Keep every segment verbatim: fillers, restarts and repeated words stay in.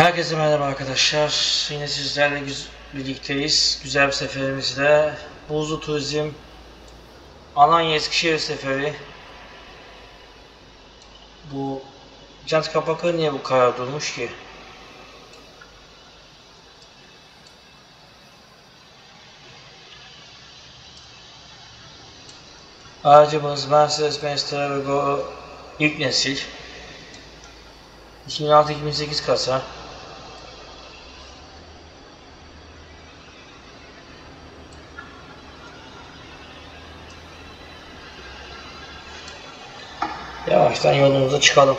Herkese merhaba arkadaşlar. Yine sizlerle güz birlikteyiz. Güzel bir seferimizle. Buzlu Turizm Alanya Eskişehir seferi. Bu jant kapakları niye bu kadar durmuş ki? Aracımız Mercedes-Benz Travigo ilk nesil. iki bin altı iki bin sekiz kasa. Yavaştan yolumuza çıkalım.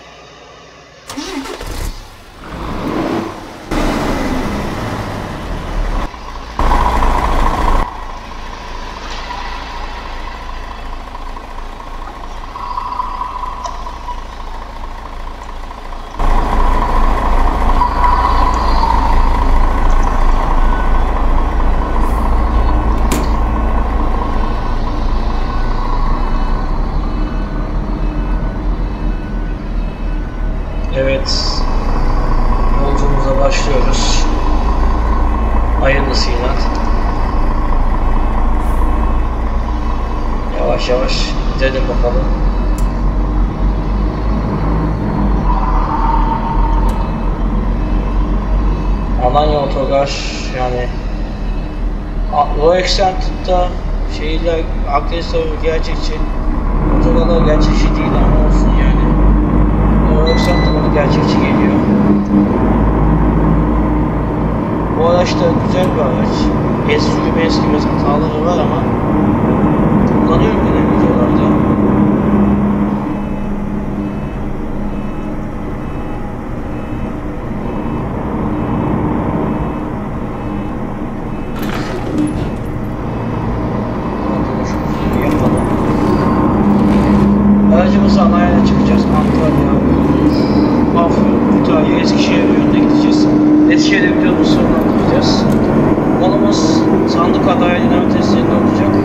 Evet, yolculuğumuza başlıyoruz. Hayırlısıyla. Yavaş yavaş gidelim bakalım. Alanya Otogar, yani Low Extented'da şehirler Akdeniz tarafı gerçekçi, otogarlar gerçekçi değil ama olsun yani. Yoksa bana gerçekçi geliyor. Bu araç da güzel bir araç. Eski gibi eski biraz hataları var ama kullanıyorum yine videolarda. Aracımızı Alanya'ya çıkacağız. Antalya, Afyon, Kütahya, Eskişehir yönüne gideceğiz. Eskişehir'de videomuzu sonlandıracağız. Yolumuz sandık adayı dinamik testlerinde olacak.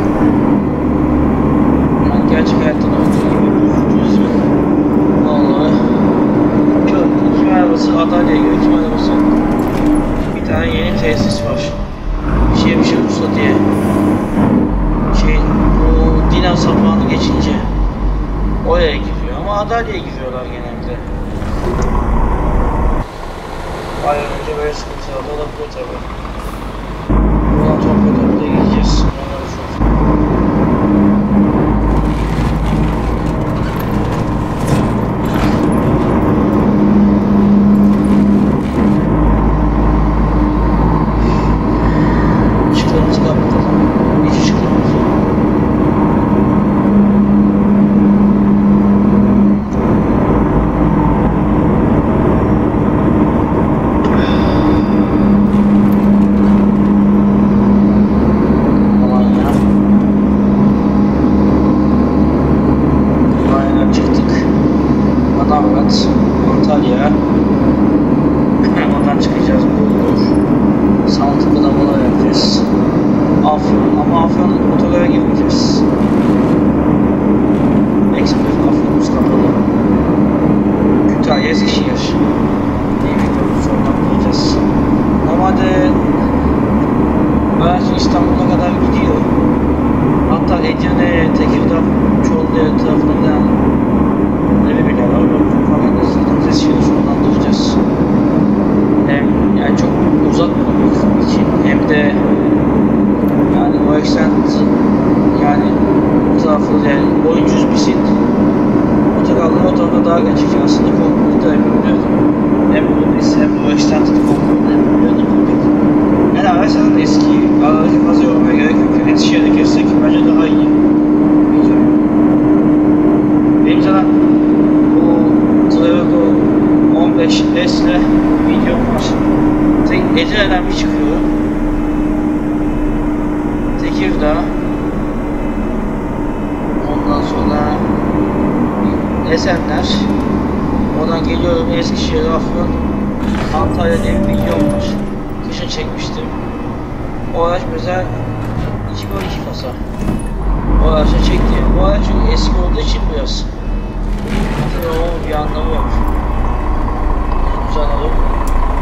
Yani gerçek hayattan olduğu gibi turizmin vallahi kim arabası Adalya'ya göre kim arabası bir tane yeni tesis var. Bir şey bir şey olursa diye şey bu Dinan sapağını geçince oraya gidiyor ama Adalya'ya gidiyorlar genelde. Ay önce böyle sıkıntılar da olabilir tabi. Buradan Topkapı'ya gideceğiz. Işıklarımızı kapatalım. İç ışıklarımızı. Antalya. Oradan çıkacağız. Bulgur. Saltıklı havalar yapacağız. Afyon. Ama Afyon otogara girmeyeceğiz. Ekspres Afyon'umuz kapalı. Kütahya, Eskişehir. Diye videomuzu sonlandıracağız. Normalde araç İstanbul'a kadar gidiyor. Hatta Edirne, Tekirdağ, Çorlu tarafından ne bile var. Falan da zaten sesini sonlandıracağız. Hem yani çok uzatmamak için hem de yani o eksent yani bu tarafı yani boyuncuz bisit otogarları o tarafa daha geçecek. Aslında kokpiti de yapabiliyordum. Hem bu biz hem bu eksentli kokpiti de yapabiliyordum. Yani araçların eski aracı fazla yormaya gerek yok. Eskişehir'de kessek bence daha iyi. Benim zaten Travigo on beş S ile videom var. Tek Edirne'den bir çıkıyorum. Tekirdağ. Ondan sonra Esenler. Oradan geliyorum Eskişehir, Afyon, Antalya diye bir videom var. Kışın çekmiştim. O araç mesela iki bin on iki kasa. O araçla çekti. Bu araç çünkü eski olduğu için biraz. Ama bir anlamı yok. Güzel alıp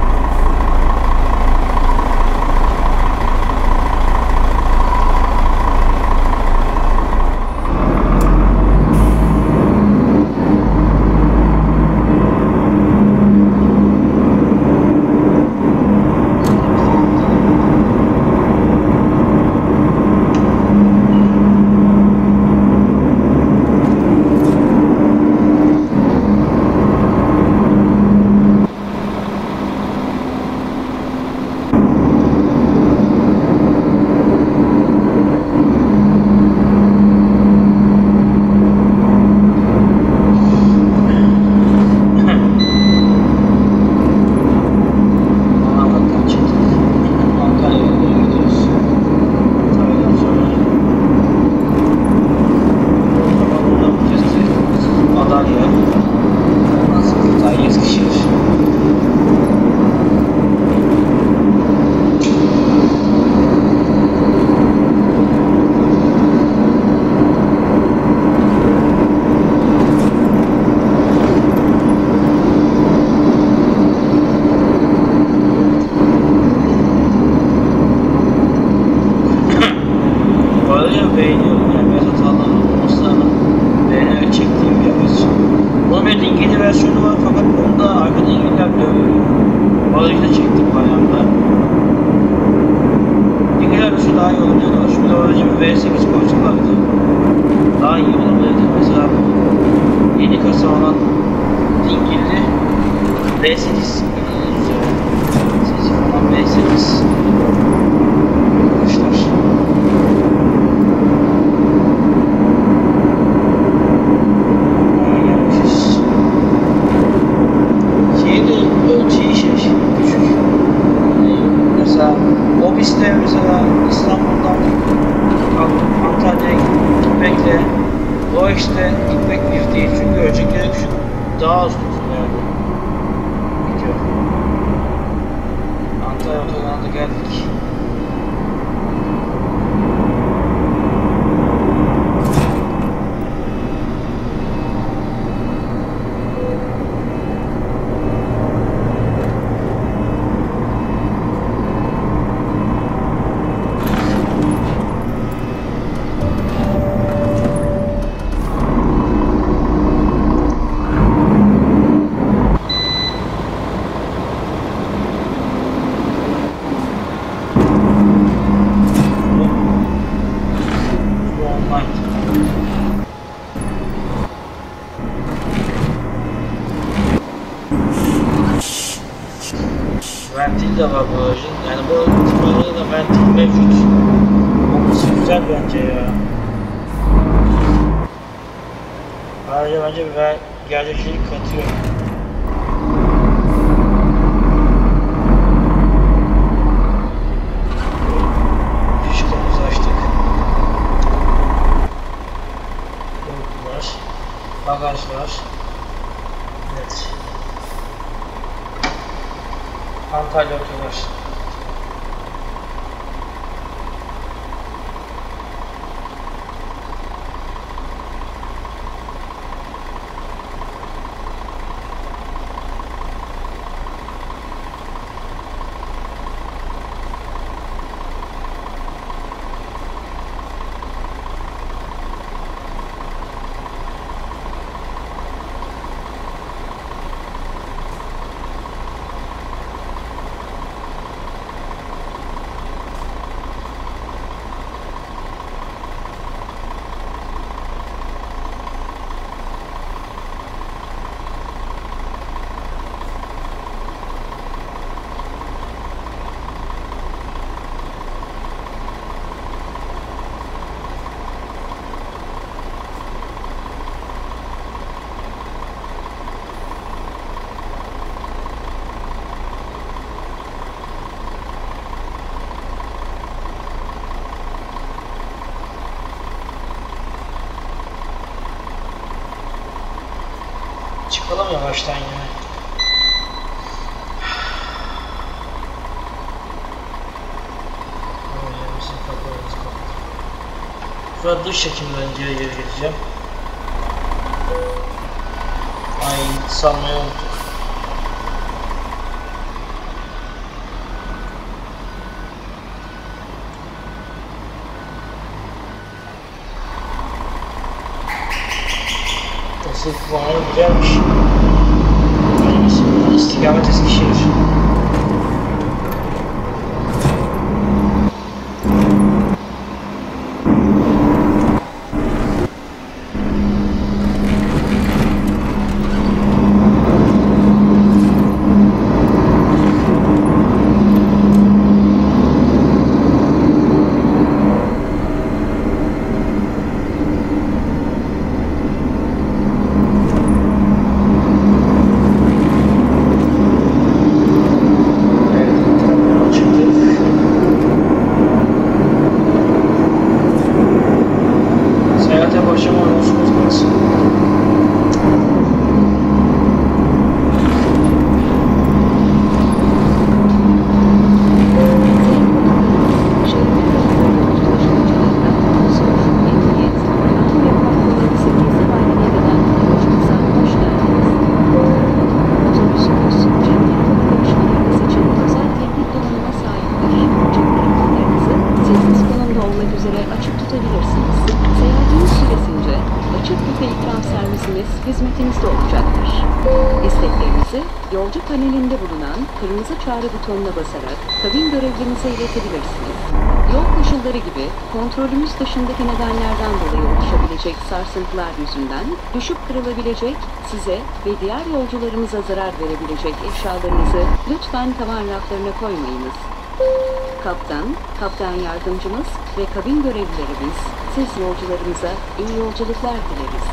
Evet, İngilizce versiyonu var fakat onda arkada İngilizler dövüyor. Barajda çektik bayağı da. İngilizler dışı daha iyi olur diyorlar. Şurada barajı bir V sekiz koysalardı daha iyi olabilirdi. Mesela yeni kasa olan dingilli V sekiz sesi falan V sekiz arkadaşlar. İşte mesela İstanbul'dan Antalya'ya gitmekle o işte gitmek bir değil çünkü ölçekleri küçük, daha az tutun yani. Gidiyor. Antalya otogarına geldik. Ventil de var bu aracın. Yani bu tıklarında da ventil mevcut. Olması güzel bence ya. Ayrıca bence bir gerçekçilik katıyor. Fişkamızı açtık. Koltuklar, bagajlar. Evet. Antalya otogar. Çıkalım yavaştan yine. Sonra dış çekimden geri geri geçeceğim. Ay, salmayı unuttuk. Nasıl kullanımı güzelmiş. İstikamet Eskişehir. sağlanır. İsteklerinizi yolcu panelinde bulunan kırmızı çağrı butonuna basarak kabin görevlimize iletebilirsiniz. Yol koşulları gibi kontrolümüz dışındaki nedenlerden dolayı oluşabilecek sarsıntılar yüzünden düşüp kırılabilecek, size ve diğer yolcularımıza zarar verebilecek eşyalarınızı lütfen tavan raflarına koymayınız. Kaptan, kaptan yardımcımız ve kabin görevlilerimiz siz yolcularımıza iyi yolculuklar dileriz.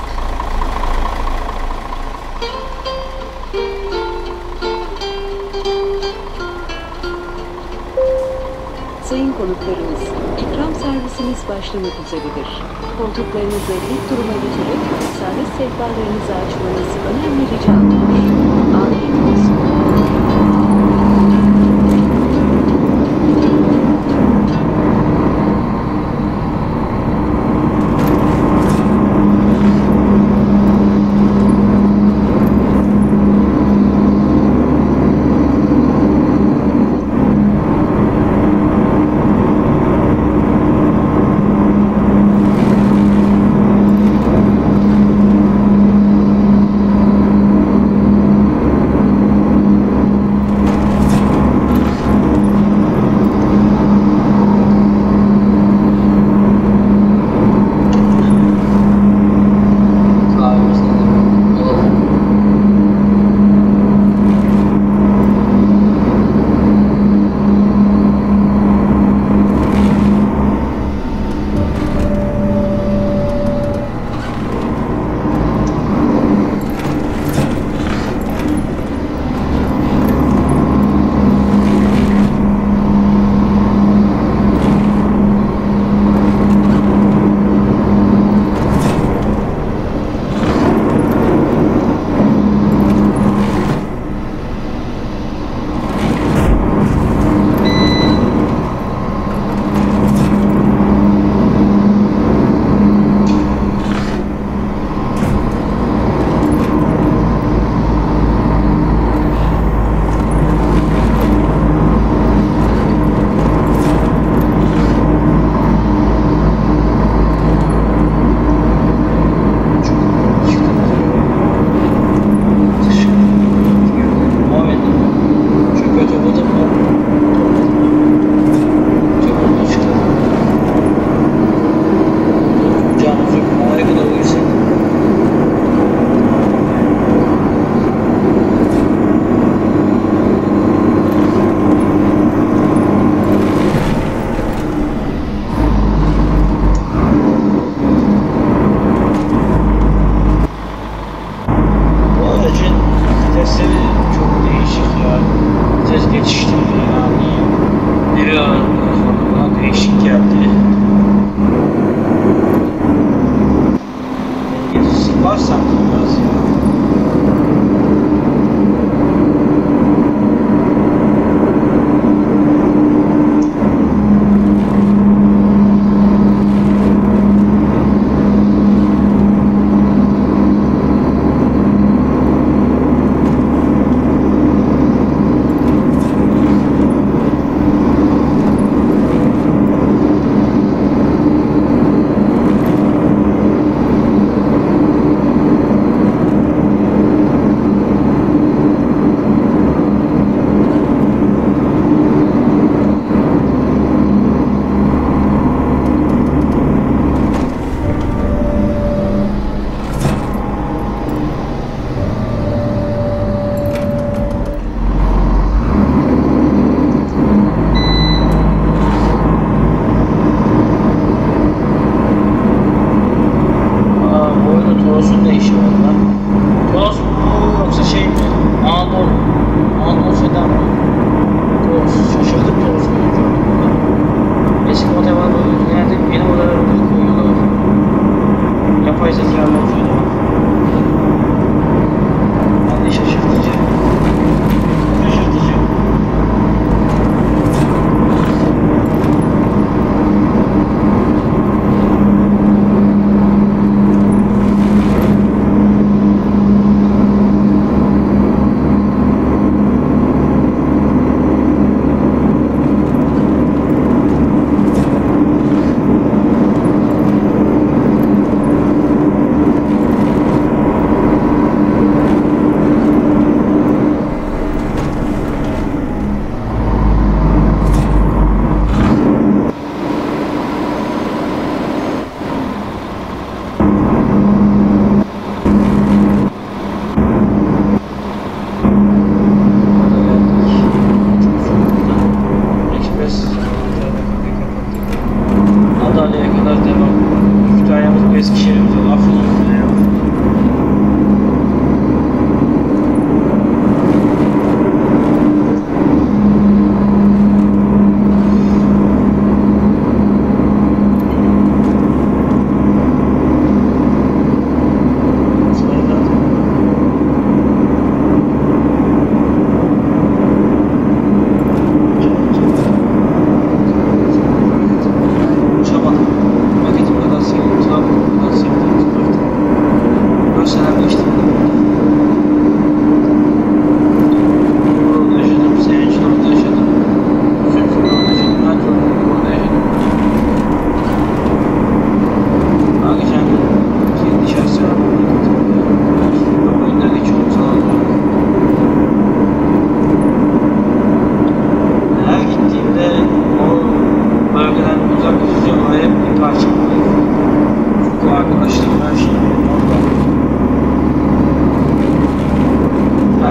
Sayın konuklarımız, ikram servisimiz başlamak üzeredir. Koltuklarınızı dik duruma getirip servis sehpalarınızı açmanız önemli rica edilir. Afiyet olsun.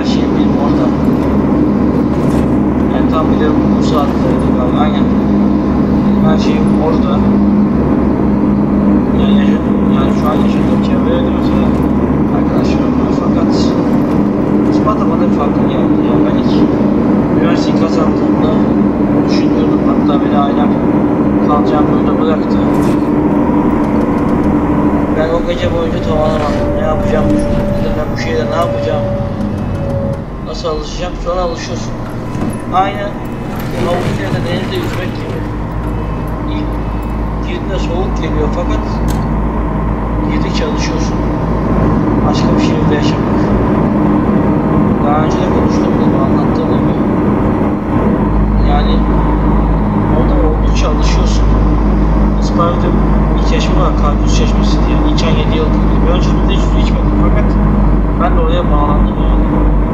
her şeyim benim orada. Yani tam bir de bu saatlerde galiba. Aynen. Benim her şeyim orada. Yani, yaşadım, yani şu an yaşadığım çevreye de mesela arkadaşlarım var. Fakat Isparta bana bir farklı geldi. Yani ben ilk üniversiteyi kazandığımda düşünüyordum. Hatta beni ailem kalacağım burada bıraktı. Ben o gece boyunca tavlanamadım. Ne yapacağım? Ben bu şeyde ne yapacağım? Nasıl alışacağım? Sonra alışıyorsun. Aynen. Havuz yerde denizde yüzmek gibi. İlk girdiğinde soğuk geliyor fakat girdikçe alışıyorsun. Başka bir şehirde yaşamak. Daha önce de konuştum bunu, anlattığım gibi. Yani orada oldukça alışıyorsun. Isparta bir çeşme var, Karpuz Çeşmesi diye. İçen yedi yıl kalıyor. Ben öncesinde hiç su içmedim fakat ben de oraya bağlandım yani.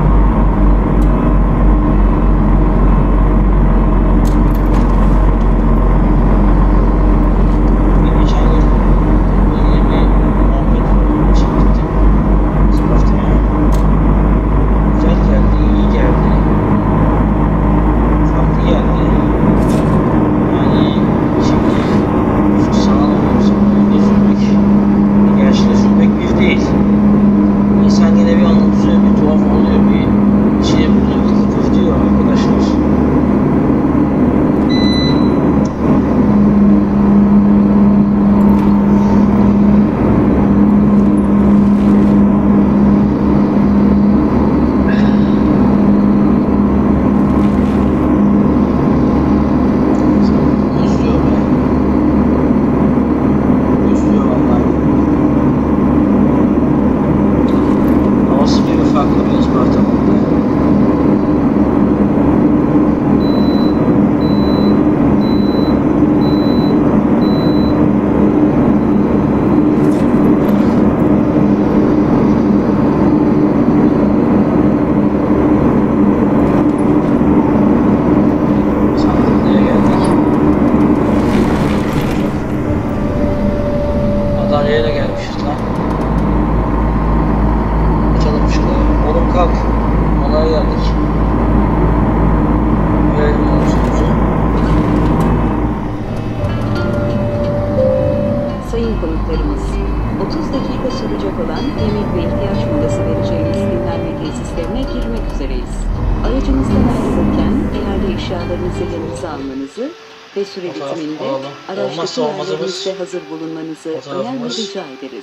otuz dakika sürecek olan yemek ve ihtiyaç molası vereceğimiz dinlenme tesislerine girmek üzereyiz. Aracımızdan ayrılırken değerli eşyalarınızı yanınıza almanızı ve süre bitiminde araçtaki yerlerinizde hazır bulunmanızı önemli rica ederiz.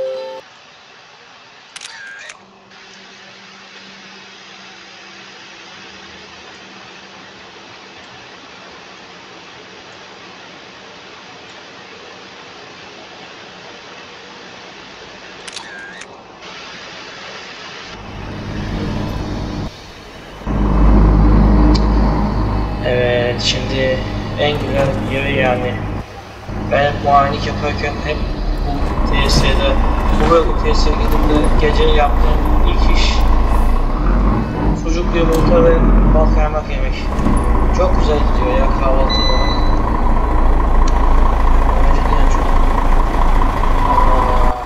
Evet, şimdi en güzel yeri yani ben muayenelik yaparken hep bu T S E'de bu ve bu T S E'ye gidip de gece yaptığım ilk iş sucuk, yumurta ve bal kaymak yemek. Çok güzel gidiyor ya kahvaltı olarak. Cidden çok. Allah Allah.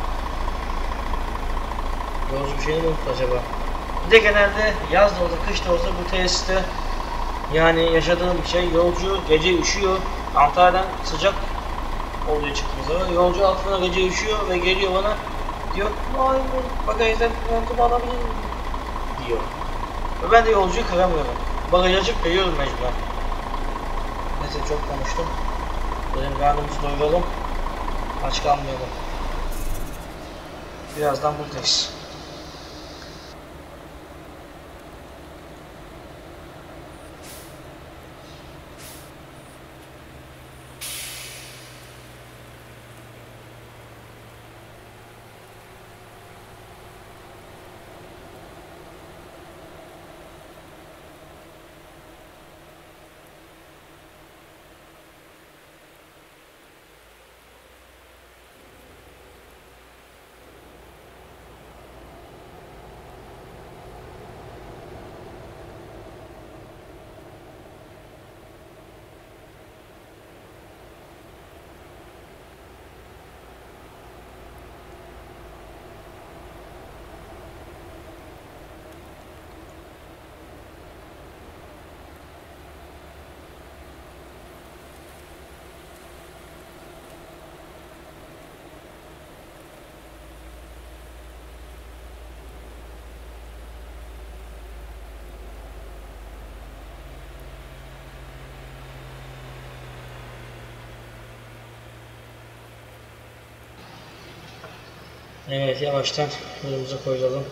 Yolcu bir şey mi unuttu acaba? Bir de genelde yaz da olsa kış da olsa bu tesiste yani yaşadığım bir şey, yolcu gece üşüyor. Antalya'dan sıcak oluyor çıktığımız zaman. Yolcu altına gece üşüyor ve geliyor bana diyor, vay bagajdan montumu alabilir miyim? Diyor. Ve ben de yolcuyu kıramıyorum. Bagaj açıp veriyorum mecburen. Neyse çok konuştum. Benim karnımızı doyuralım. Aç kalmayalım. Birazdan buradayız. Evet, yavaştan yolumuza koyalım.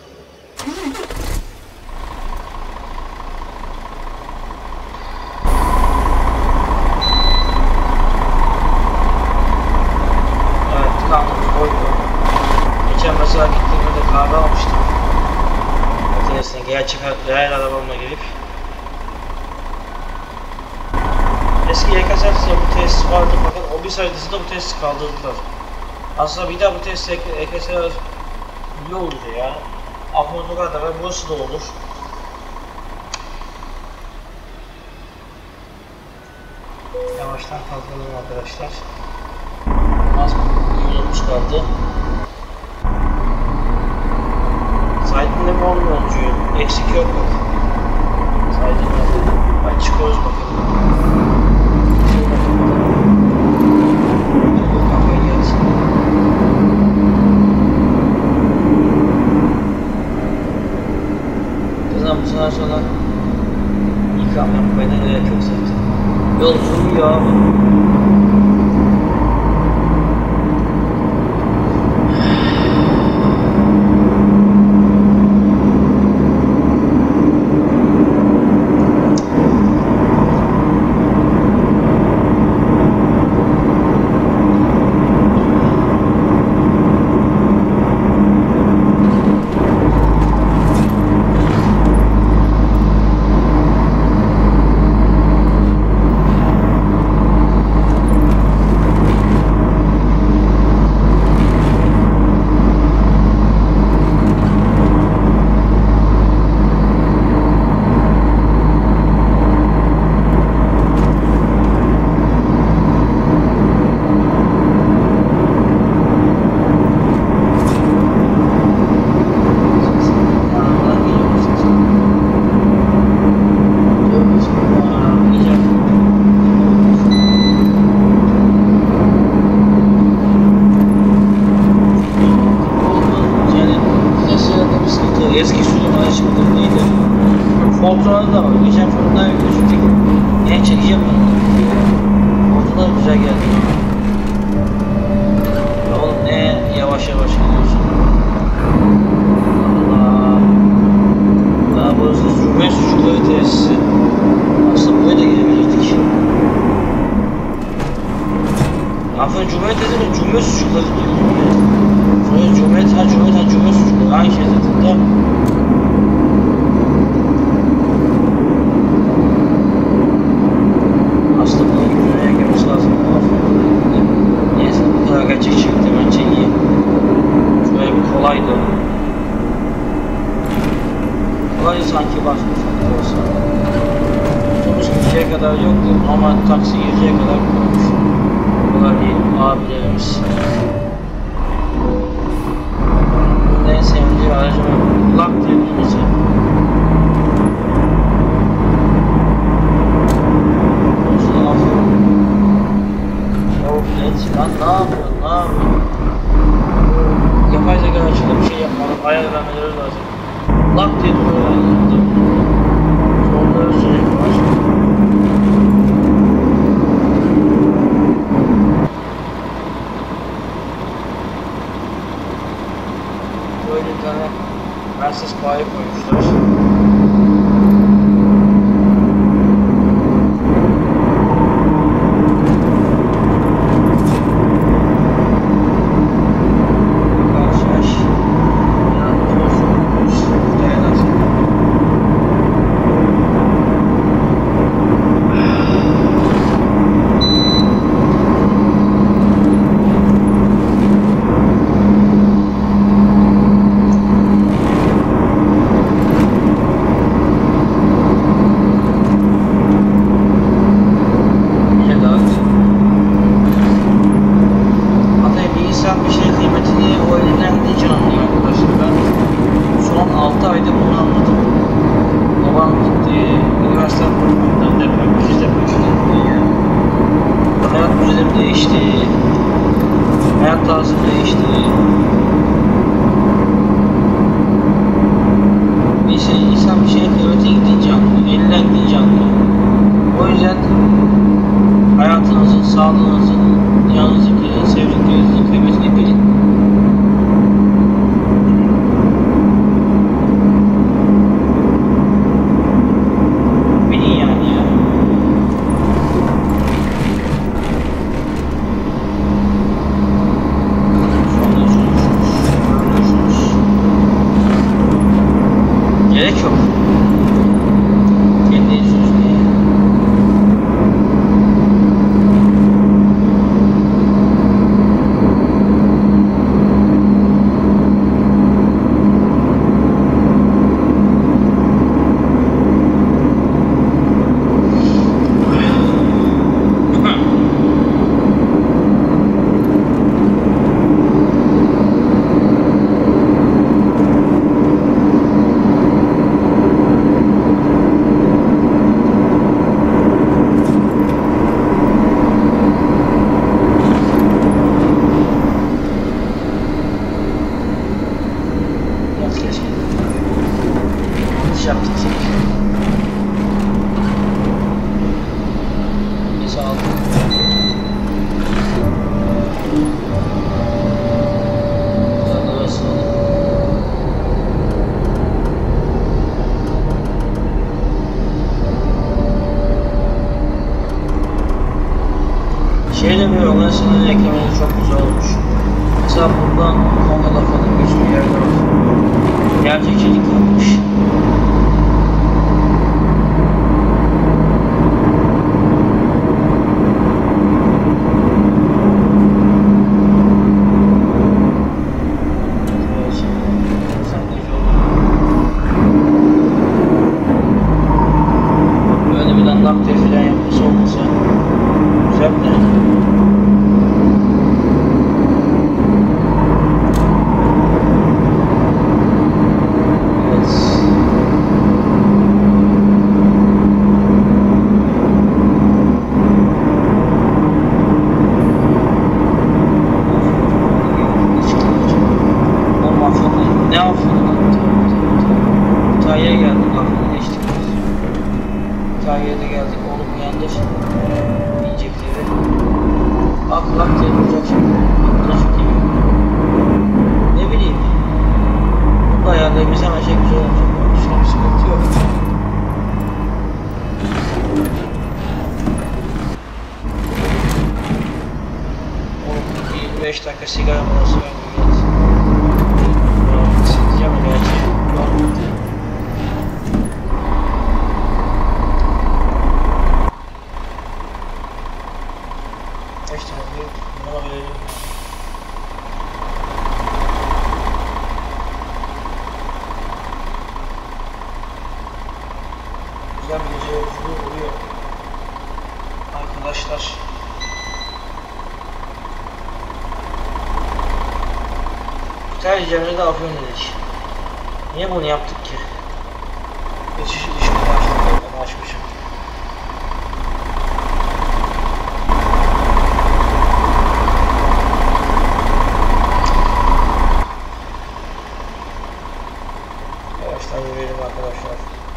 Evet, tıkanmamız koydu. Geçen mesela gittiğimde kahve almıştım. Ötesine gerçek real arabamla gelip. Eski Y K S bu tesis vardı fakat o bir haritasında bu tesisi kaldırdılar. Aslında bir daha bu tesis Y K S'ler iyi olur ya. Afroduka'da ve burası da olur. Yavaştan kalkalım arkadaşlar. Az bir yolumuz kaldı. Saydın'da mı olmuyor olcuyu? Eksik yok mu? Saydın'da. Hadi çıkıyoruz bakalım. Kafayı gelsin. Kızım bu sefer sonra ikram yapmaya da gerek yok zaten. Yol uzun abi. Eski sürüm açıktır neydi? Fotoğrafı da var. Geçen fotoğrafı gözüktük. Ne çekeceğim bunu? Fotoğrafı güzel geldi. Ya oğlum ne yavaş yavaş gidiyorsun. Allah. Daha burası Cumhuriyet Sucukları tesisi. Aslında buraya da gidebilirdik. Aferin Cumhuriyet dedim, Cumhuriyet Sucukları diyorum. Sonra Cumhuriyet, ha Cumhuriyet, ha Cumhuriyet Sucukları. Aynı şey zaten. Aslında bunu güzel yapmamız lazım. Neyse bu kadar gerçek çıktı bence iyi. Şöyle bir kolaydı. Kolaydı sanki başka sanki olsa. Otobüs gideceği kadar yoktu ama taksi gireceği kadar koymuş. Kolay değil abilerimiz. Bunun en sevdiği aracım lak diye durması. Lan ne yapıyorsun, ne yapıyorsun? Yapay zeka açıda bir şey yapmalı, ayar vermeleri lazım. Lak diye duruyor yani. Sonları sürekli var. Böyle bir tane Mercedes bayi koymuşlar. yok. Kendi sözüne. Yaptık seni. Sağ ol. Sana nasıl oldu? Şeyle bir olasının ekranı çok güzel olmuş. Mesela buradan Honda'da falan bir sürü yerde var. Gerçekçilik yapmış. Nakde filan yapması olmasa güzel mi? Evet. Ama Afyon'da ne Afyon'da? Kütahya'ya geldik, Afyon'a geçtik. Kütahya'ya geldik, oğlum uyandır. İnecekleri. Ak lak diye duracak şimdi. Trafik gibi. Ne bileyim. Bunu da ayarlayabilsem her şey güzel olacak. Şuna bir sıkıntı yok. Oğlum yirmi beş dakika sigara molası vermiyor. Sileceğim gerçi. Kaç tane bir mola verelim. Güzel bir gece yolculuğu oluyor. Arkadaşlar. Kütahya Cemre'de Afyon dedik. Niye bunu yaptık ki? Geçiş ilişkini açtık. Ben açmışım. Yavaştan yürüyelim arkadaşlar.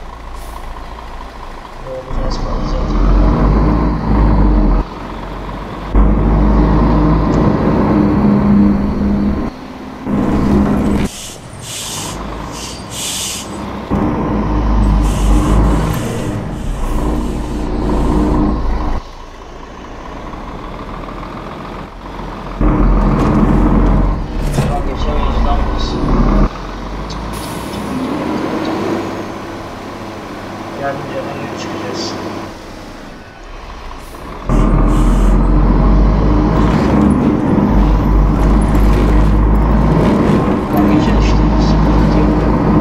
Yolumuz az kaldı zaten. Geçemeyiz lan biz. Yardımcı hemen yürü çıkacağız. Bak geçen işte. Sıkıntı yok.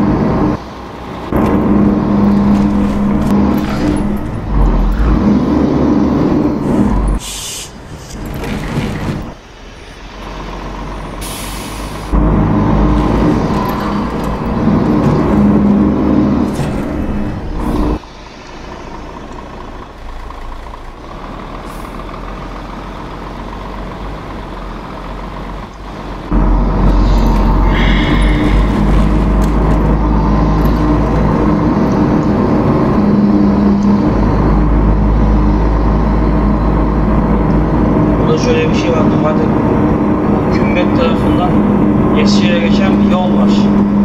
Şöyle bir şey var. Normalde Kümbet tarafından Eskişehir'e geçen bir yol var.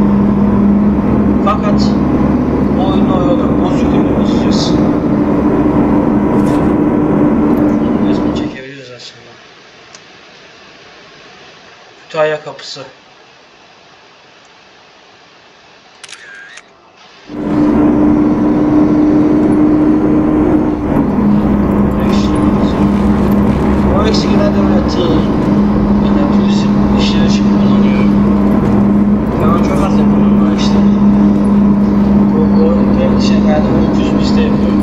Fakat o oyunda o yolu bozuk yolu bozacağız. Resmini çekebiliriz aslında. Kütahya kapısı. Genelde otuz bizde yapıyorum.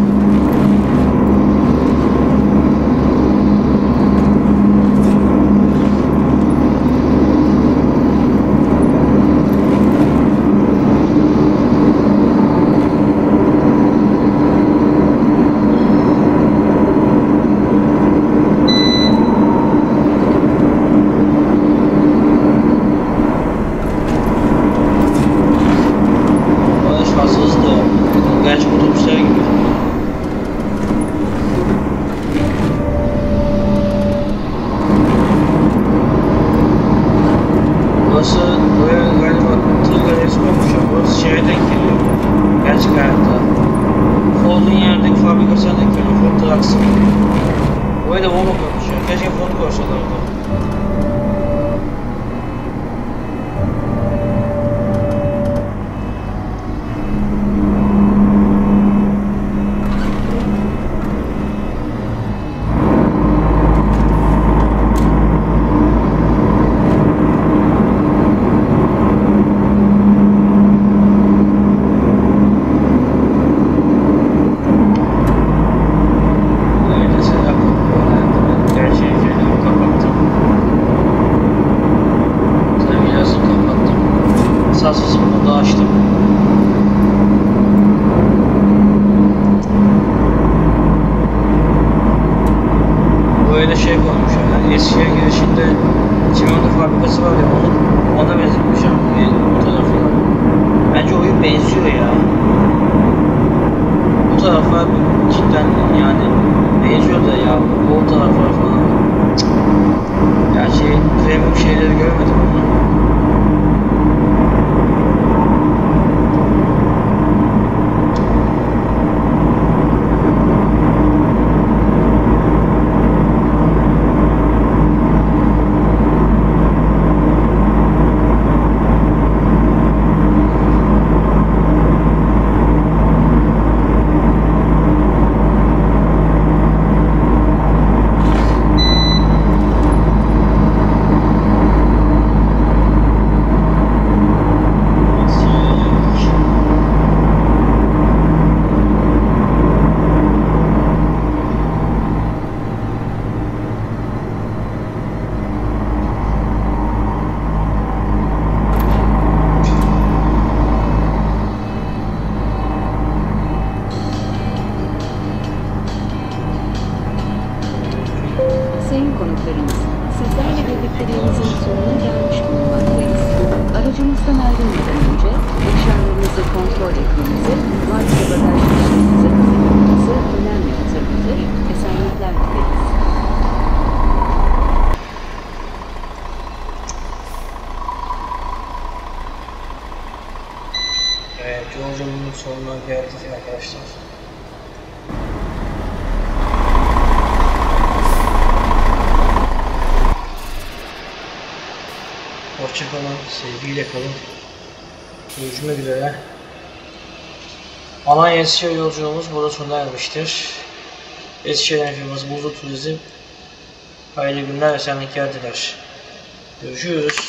Sayın konuklarımız, sizlerle birlikteliğimizin sonuna gelmiş bulunmaktayız. Aracımızdan ayrılmadan önce eşyalarınızı kontrol etmenizi, valiz ve bagaj işlerinizi hazırlamanızı önemli hatırlatır, esenlikler dileriz. Evet, yolculuğun sonuna geldik arkadaşlar. Hoşça kalın, sevgiyle kalın. Görüşmek üzere. Alanya Eskişehir yolculuğumuz burada sona ermiştir. Eskişehir firması Buzlu Turizm hayırlı günler, esenlikler diler. Görüşürüz.